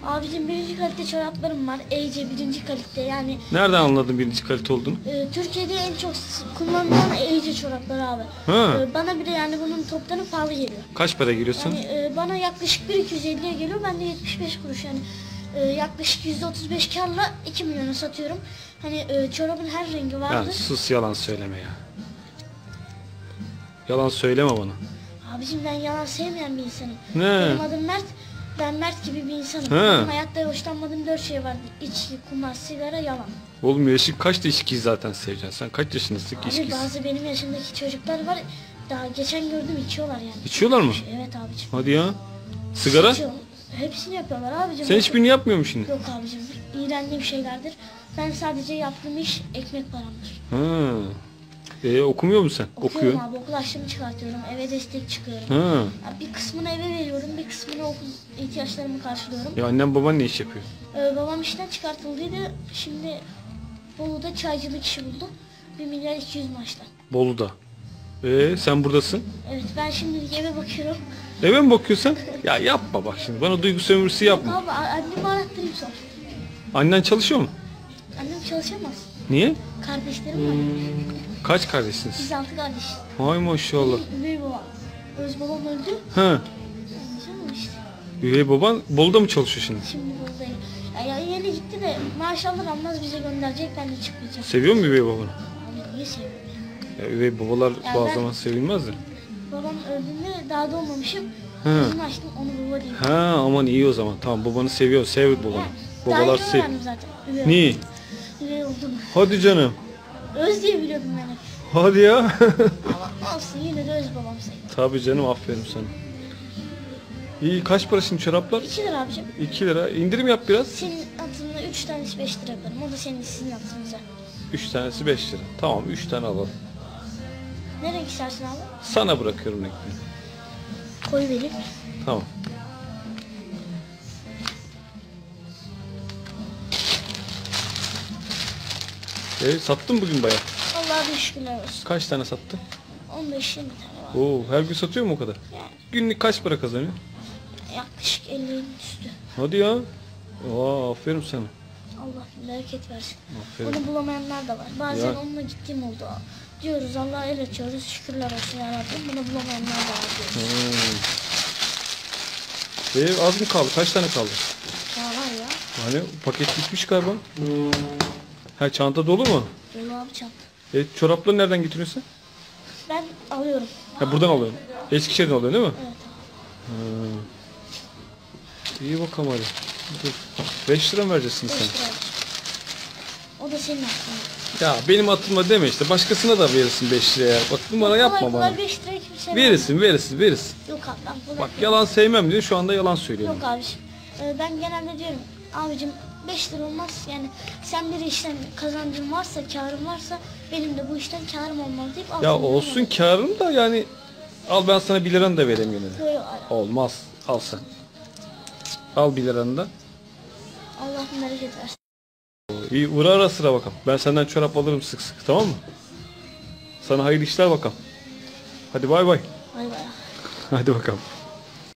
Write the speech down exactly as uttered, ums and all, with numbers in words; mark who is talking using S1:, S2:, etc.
S1: Abicim birinci kalite çoraplarım var. E C birinci kalite yani.
S2: Nereden anladın birinci kalite olduğunu?
S1: E, Türkiye'de en çok kullanılan E C çorapları abi. E, bana bile yani bunun toptanı pahalı geliyor.
S2: Kaç para giriyorsun?
S1: Yani e, bana yaklaşık bir iki yüz elliye geliyor. Ben de yetmiş beş kuruş yani. E, yaklaşık yüzde otuz beş karla iki milyona satıyorum. Hani e, çorabın her rengi vardır.
S2: Ya sus, yalan söyleme ya. Yalan söyleme bana.
S1: Abicim ben yalan sevmeyen bir insanım.
S2: Ne?
S1: Benim adım Mert. Ben Mert gibi bir insanım.
S2: He.
S1: Benim hayatta hoşlanmadığım dört şey var. İçki, kumar, sigara, yalan.
S2: Oğlum yaşın kaçta içkiyi zaten seveceksin? Sen kaç yaşındasın ki
S1: Abi
S2: içkisi?
S1: bazı benim yaşımdaki çocuklar var. Daha geçen gördüm içiyorlar yani.
S2: İçiyorlar mı?
S1: Evet abicim.
S2: Hadi ya. Sigara?
S1: İçiyor. Hepsini yapıyorlar abicim.
S2: Sen hiçbirini yapmıyor musun şimdi?
S1: Yok abicim. İğrendiğim şeylerdir. Ben sadece yaptığım iş ekmek paramdır.
S2: Ha. E, okumuyor musun sen?
S1: Okuyorum
S2: Okuyorsun.
S1: abi. Okul harçlığımı çıkartıyorum. Eve destek çıkıyorum.
S2: Ha.
S1: Abi bir kısmını eve veriyorum. Bir kısmını okul ihtiyaçlarımı karşılıyorum.
S2: Ya annem baban ne iş yapıyor?
S1: Ee, babam işten çıkartıldıydı. Şimdi Bolu'da çaycılık işi buldu. bir milyar iki yüz maaşla.
S2: Bolu'da. E sen buradasın.
S1: Evet ben şimdi eve bakıyorum.
S2: Eve mi bakıyorsun? Ya yapma bak şimdi. Bana duygu sömürüsü yapma.
S1: Abi annemi arattırayım sor.
S2: Annen çalışıyor mu?
S1: Annem çalışamaz.
S2: Niye?
S1: Kardeşlerim var.
S2: Kaç kardeşsiniz?
S1: Biz altı kardeş.
S2: Hay maşallah.
S1: Üvey babam. Öz babam öldü.
S2: Ha.
S1: Anlayacağım işte.
S2: Üvey baban Bolu'da mı çalışıyor şimdi?
S1: Şimdi buradayım. Ya, ya yeni gitti de maaş alır almaz bize gönderecek, ben de çıkmayacağım.
S2: Seviyor mu üvey babanı?
S1: Abi niye seviyorum ya?
S2: Ya üvey babalar
S1: Ya
S2: bazı
S1: ben-
S2: zaman sevilmez de.
S1: Babam öldüğünde daha doğmamışım.
S2: Hı.
S1: Gözümü açtım onu baba diyeyim.
S2: Ha aman iyi o zaman. Tamam, babanı seviyor. Sev babanı.
S1: Ya,
S2: Babalar
S1: daha
S2: sev.
S1: yeni öğrendim zaten. Üvey
S2: Niye?
S1: oldum. Üvey oldum.
S2: Hadi canım.
S1: Öz diye biliyordum ben hep.
S2: Hadi ya.
S1: Ama olsun yine de öz babam sayılır.
S2: Tabii canım, aferin sana. İyi, kaç para şimdi çoraplar?
S1: iki lira abicim.
S2: iki lira. İndirim yap biraz.
S1: Senin atımda üç tanesi beş lira yaparım. O da senin sizin atınıza.
S2: üç tanesi beş lira. Tamam, üç tane alalım.
S1: Ne renk istersin abi?
S2: Sana bırakıyorum renkleri.
S1: Koyu vereyim.
S2: Tamam. E, sattın bugün bayağı.
S1: Allah'a bir şükürler olsun.
S2: Kaç tane sattın?
S1: on beş yirmi tane var.
S2: Oo, her gün satıyor mu o kadar?
S1: Yani
S2: Günlük kaç para kazanıyor?
S1: yaklaşık ellinin üstü.
S2: Hadi ya. Aa, aferin sana.
S1: Allah bereket versin.
S2: Aferin.
S1: Onu bulamayanlar da var. Bazen
S2: Ya.
S1: onunla gittiğim oldu. Diyoruz Allah'a el açıyoruz. Şükürler olsun yarabbim. Bunu bulamayanlar da var diyoruz.
S2: Hmm. E, az mı kaldı? Kaç tane kaldı?
S1: Daha var ya.
S2: Hani paket bitmiş galiba. Ha, çanta dolu mu?
S1: Dolu abi çanta.
S2: E, çorapları nereden getiriyorsun?
S1: Ben alıyorum.
S2: Ha, buradan alıyorum. Eskişehir'den alıyorsun değil mi?
S1: Evet.
S2: Ha. İyi bakalım hadi. Dur. beş lira mı vereceksin
S1: beş
S2: sen?
S1: lira. O da senin hakkın.
S2: Ya benim atılma deme işte. Başkasına da verirsin beş liraya. Bak numara yapma
S1: Kolay
S2: bana.
S1: kolay beş liraya kimse
S2: Verirsin, verirsin, verirsin.
S1: Yok abi ben kolay
S2: Bak
S1: kolay-
S2: yalan sevmem diyor. Şu anda yalan söylüyorum.
S1: Yok abiciğim. Ee, ben genelde diyorum abicim beş lira olmaz yani sen bir işten kazancın varsa, karın varsa benim de bu işten karım olmaz deyip al
S2: Ya
S1: sana
S2: olsun
S1: olmaz.
S2: karım da yani al, ben sana bir liranı da vereyim yine de.
S1: Böyle
S2: Olmaz. Al sen. Al bir liranı da.
S1: Allah bereket versin.
S2: İyi, uğra ara sıra bakalım. Ben senden çorap alırım sık sık, tamam mı? Sana hayırlı işler bakalım. Hadi bay bay.
S1: Bay bay.
S2: Hadi bakalım.